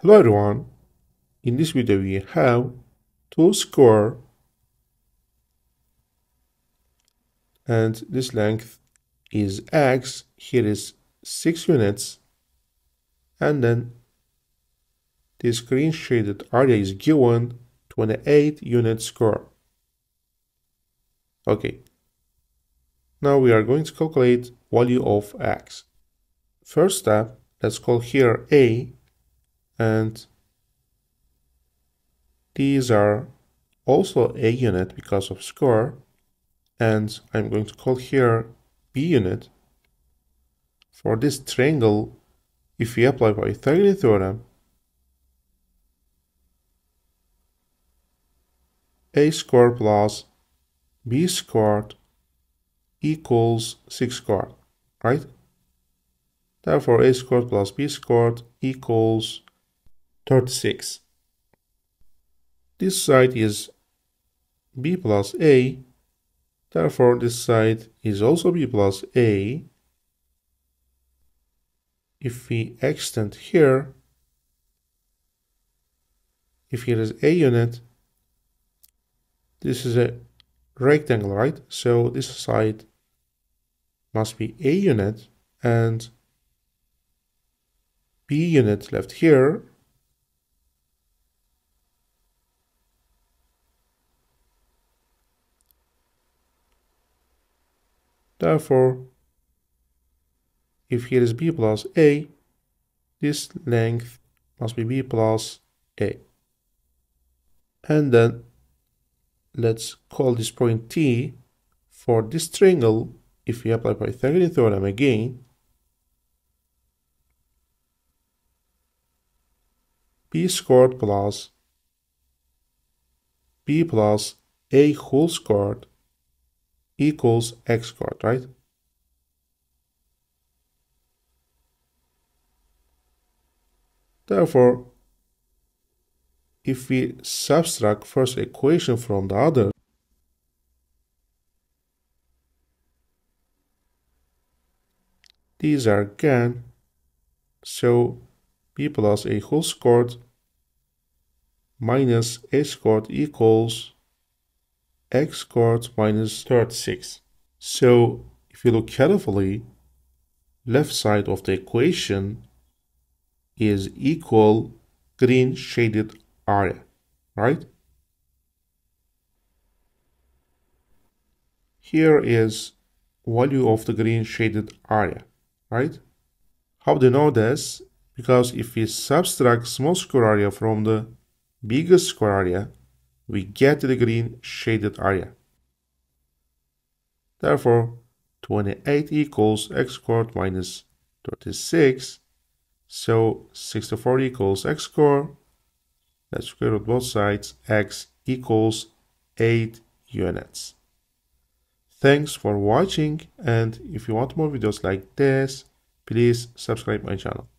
Hello everyone, in this video we have two square and this length is x, here is 6 units, and then this green shaded area is given 28 units square. Okay, now we are going to calculate value of x. First step, let's call here a, and these are also a unit because of square, and I'm going to call here b unit. For this triangle, if we apply Pythagorean theorem, a squared plus b squared equals 6 squared, right? Therefore, a squared plus b squared equals 36. This side is b plus a, therefore this side is also b plus a. If we extend here, if here is a unit, this is a rectangle, right? So this side must be a unit and b unit left here. Therefore, if here is b plus a, this length must be b plus a. And then let's call this point T. For this triangle, if we apply Pythagorean theorem again, b squared plus b plus a whole squared equals x squared, right? Therefore, if we subtract first equation from the other, these are again, so b plus a whole squared minus a squared equals x squared minus 36. So if you look carefully, left side of the equation is equal green shaded area, right? Here is value of the green shaded area, right? How do you know this? Because if we subtract small square area from the biggest square area, we get the green shaded area. Therefore, 28 equals x squared minus 36. So 64 equals x squared. Let's square root both sides. X equals 8 units. Thanks for watching, and if you want more videos like this, please subscribe my channel.